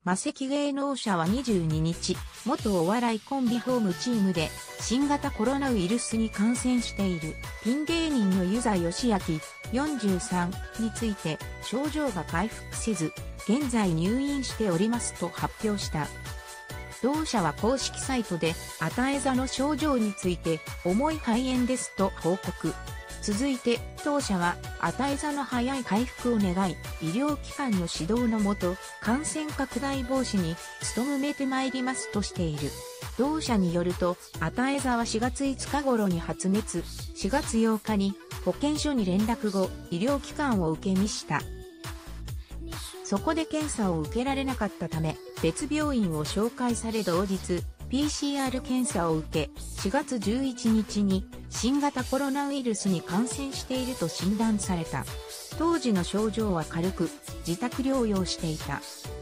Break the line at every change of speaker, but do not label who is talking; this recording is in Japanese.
魔石芸能者は22日、元お笑いコンビホームチームで新型コロナウイルスに感染しているピン芸人の遊佐義明43について症状が回復せず、現在入院しておりますと発表した。同社は公式サイトで與座の症状について重い肺炎ですと報告。続いて当社は與座の早い回復を願い、医療機関の指導のもと感染拡大防止に努めてまいりますとしている。同社によると與座は4月5日頃に発熱、4月8日に保健所に連絡後医療機関を受け身した。そこで検査を受けられなかったため別病院を紹介され同日 PCR 検査を受け4月11日に新型コロナウイルスに感染していると診断された。当時の症状は軽く自宅療養していた。